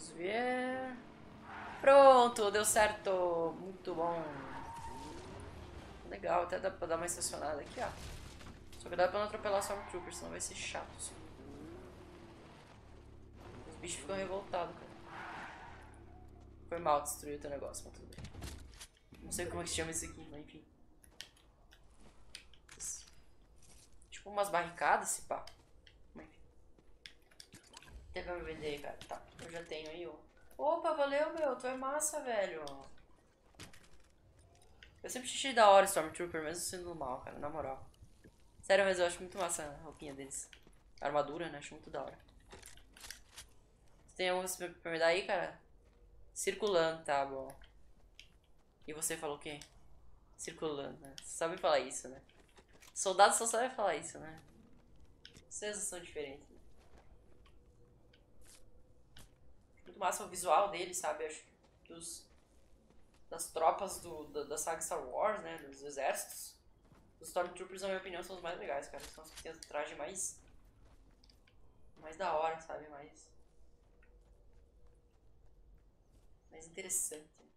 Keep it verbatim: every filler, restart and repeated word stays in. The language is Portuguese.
Vamos ver. Pronto, deu certo. Muito bom. Legal, até dá pra dar uma estacionada aqui, ó. Só que dá pra não atropelar só o Trooper, senão vai ser chato. Assim. Os bichos ficam revoltados, cara. Foi mal destruir o teu negócio, mas tudo bem. Não sei como é que se chama isso aqui, mas enfim. Tipo umas barricadas, se pá. Mas enfim. Tem pra me vender aí, cara. Tá, eu já tenho aí, ó. Opa, valeu, meu. Tu é massa, velho. Eu sempre achei da hora Stormtrooper, mesmo sendo mal, cara, na moral. Sério, mas eu acho muito massa a roupinha deles. A armadura, né? Acho muito da hora. Você tem alguma pra me dar aí, cara? Circulando, tá bom. E você falou o quê? Circulando, né? Você sabe falar isso, né? Soldados só sabem falar isso, né? Vocês são diferentes. Né? Muito massa o visual deles, sabe? Acho que dos, das tropas do, da, da saga Star Wars, né? Dos exércitos. Os Stormtroopers, na minha opinião, são os mais legais, cara. São os que têm o traje mais... mais da hora, sabe? Mais... mais interessante.